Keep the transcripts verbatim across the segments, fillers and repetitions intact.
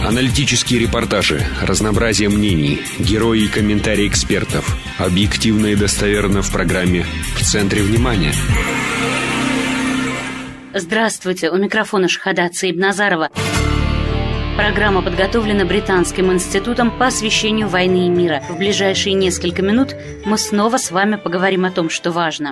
Аналитические репортажи, разнообразие мнений, герои и комментарии экспертов. Объективно и достоверно в программе «В центре внимания». Здравствуйте, у микрофона Шахада Цаибназарова. Программа подготовлена Британским институтом по освещению войны и мира. В ближайшие несколько минут мы снова с вами поговорим о том, что важно.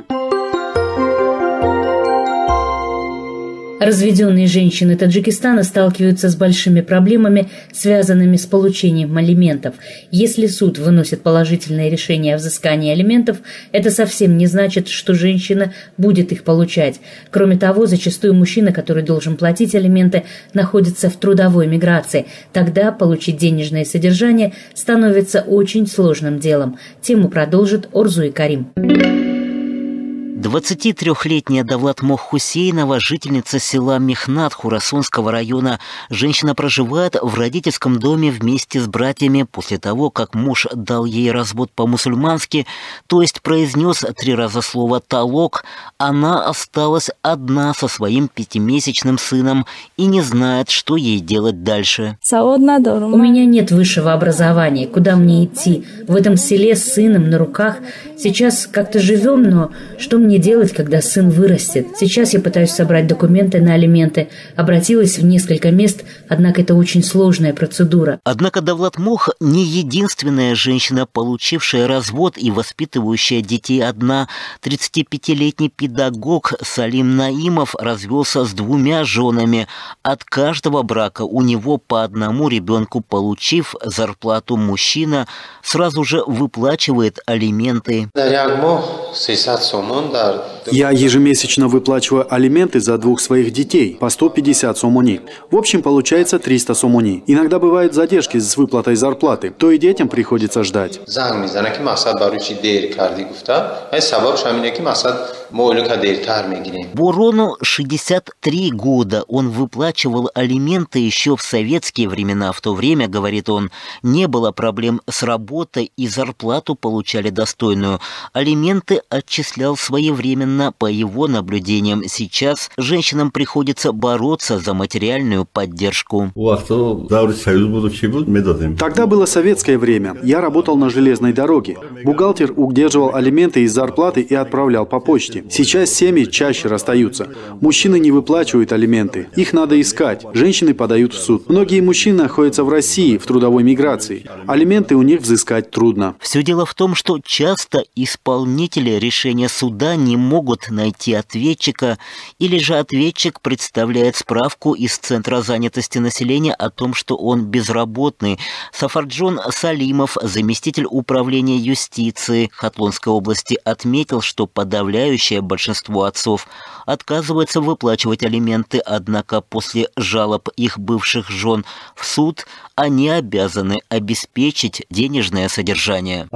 Разведенные женщины Таджикистана сталкиваются с большими проблемами, связанными с получением алиментов. Если суд выносит положительное решение о взыскании алиментов, это совсем не значит, что женщина будет их получать. Кроме того, зачастую мужчина, который должен платить алименты, находится в трудовой миграции. Тогда получить денежное содержание становится очень сложным делом. Тему продолжит Орзуй Карим. двадцатитрёхлетняя Давлатмох Хусейнова, жительница села Мехнат Хурасунского района. Женщина проживает в родительском доме вместе с братьями после того, как муж дал ей развод по-мусульмански, то есть произнес три раза слово «талок». Она осталась одна со своим пятимесячным сыном и не знает, что ей делать дальше. У меня нет высшего образования. Куда мне идти? В этом селе с сыном на руках. Сейчас как-то живем, но что мне делать, когда сын вырастет? Сейчас я пытаюсь собрать документы на алименты. Обратилась в несколько мест, однако это очень сложная процедура. Однако Давлатмох не единственная женщина, получившая развод и воспитывающая детей одна. тридцатипятилетний педагог Салим Наимов развелся с двумя женами. От каждого брака у него по одному ребенку. Получив зарплату, мужчина сразу же выплачивает алименты. Я ежемесячно выплачиваю алименты за двух своих детей по сто пятьдесят сомони. В общем, получается триста сомони. Иногда бывают задержки с выплатой зарплаты, то и детям приходится ждать. Бурону шестьдесят три года. Он выплачивал алименты еще в советские времена. В то время, говорит он, не было проблем с работой и зарплату получали достойную. Алименты отчислял своевременно, по его наблюдениям. Сейчас женщинам приходится бороться за материальную поддержку. Тогда было советское время. Я работал на железной дороге. Бухгалтер удерживал алименты из зарплаты и отправлял по почте. Сейчас семьи чаще расстаются. Мужчины не выплачивают алименты. Их надо искать. Женщины подают в суд. Многие мужчины находятся в России в трудовой миграции. Алименты у них взыскать трудно. Все дело в том, что часто исполнители решения суда не могут найти ответчика, или же ответчик представляет справку из Центра занятости населения о том, что он безработный. Сафарджон Салимов, заместитель управления юстиции Хатлонской области, отметил, что подавляющее большинство отцов отказывается выплачивать алименты, однако после жалоб их бывших жен в суд они обязаны обеспечить денежное содержание.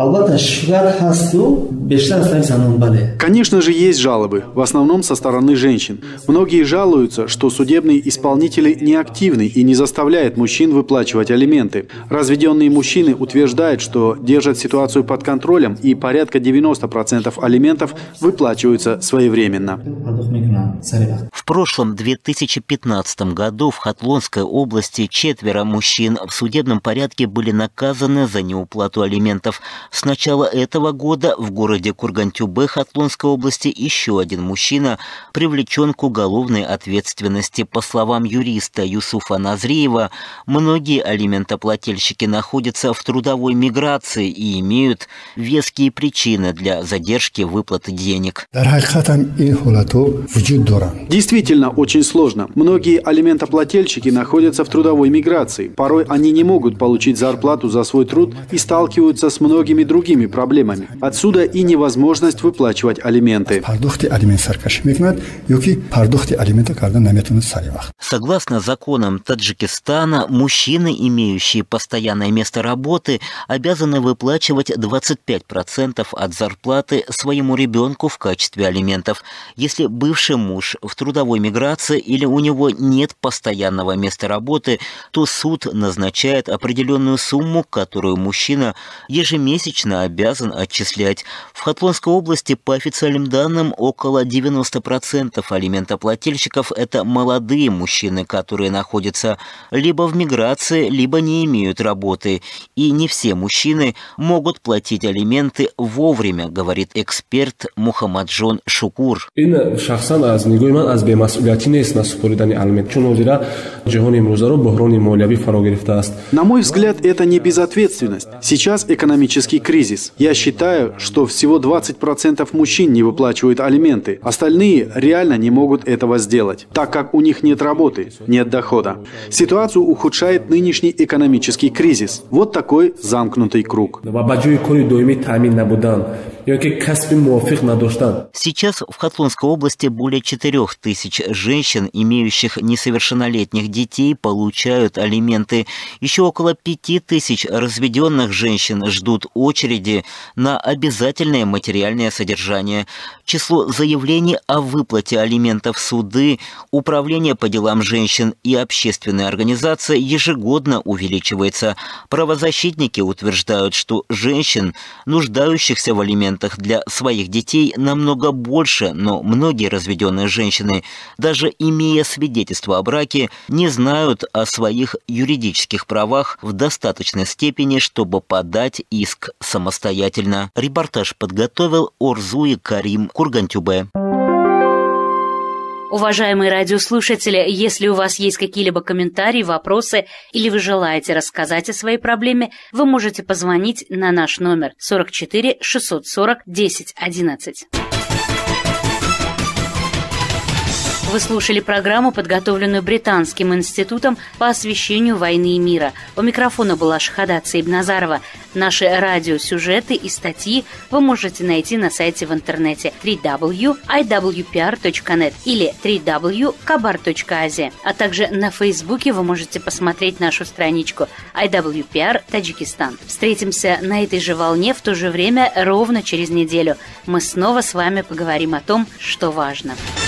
Конечно же, есть жалобы, в основном со стороны женщин. Многие жалуются, что судебные исполнители неактивны и не заставляют мужчин выплачивать алименты. Разведенные мужчины утверждают, что держат ситуацию под контролем и порядка девяноста процентов алиментов выплачиваются своевременно. В прошлом две тысячи пятнадцатом году в Хатлонской области четверо мужчин в судебном порядке были наказаны за неуплату алиментов. С начала этого года в городе Курган-Тюбе Хатлонской области еще один мужчина привлечен к уголовной ответственности. По словам юриста Юсуфа Назриева, многие алиментоплательщики находятся в трудовой миграции и имеют веские причины для задержки выплаты денег. Действительно, очень сложно. Многие алиментоплательщики находятся в трудовой миграции. Порой они не могут получить зарплату за свой труд и сталкиваются с многими другими проблемами. Отсюда и невозможность выплачивать алименты. Согласно законам Таджикистана, мужчины, имеющие постоянное место работы, обязаны выплачивать двадцать пять процентов от зарплаты своему ребенку в качестве отсутствие алиментов. Если бывший муж в трудовой миграции или у него нет постоянного места работы, то суд назначает определенную сумму, которую мужчина ежемесячно обязан отчислять. В Хатлонской области, по официальным данным, около девяноста процентов алиментоплательщиков – это молодые мужчины, которые находятся либо в миграции, либо не имеют работы. И не все мужчины могут платить алименты вовремя, говорит эксперт Мухаммаджон Шукур. На мой взгляд, это не безответственность. Сейчас экономический кризис. Я считаю, что всего двадцать процентов мужчин не выплачивают алименты. Остальные реально не могут этого сделать, так как у них нет работы, нет дохода. Ситуацию ухудшает нынешний экономический кризис. Вот такой замкнутый круг. Сейчас в Хатлонской области более четырех тысяч женщин, имеющих несовершеннолетних детей, получают алименты. Еще около пяти тысяч разведенных женщин ждут очереди на обязательное материальное содержание. Число заявлений о выплате алиментов в суды, Управление по делам женщин и общественные организации ежегодно увеличивается. Правозащитники утверждают, что женщин, нуждающихся в алиментах для своих детей, намного больше, но многие разведенные женщины, даже имея свидетельство о браке, не знают о своих юридических правах в достаточной степени, чтобы подать иск самостоятельно. Репортаж подготовил Орзуи Карим, Кургантюбе. Уважаемые радиослушатели, если у вас есть какие-либо комментарии, вопросы или вы желаете рассказать о своей проблеме, вы можете позвонить на наш номер сорок четыре шестьсот сорок десять одиннадцать. Вы слушали программу, подготовленную Британским институтом по освещению войны и мира. У микрофона была Шахада Цейбназарова. Наши радиосюжеты и статьи вы можете найти на сайте в интернете дабл ю дабл ю дабл ю точка ай дабл ю пи ар точка нет или дабл ю дабл ю дабл ю точка кабар точка ази. А также на Фейсбуке вы можете посмотреть нашу страничку ай дабл ю пи ар Таджикистан. Встретимся на этой же волне в то же время ровно через неделю. Мы снова с вами поговорим о том, что важно.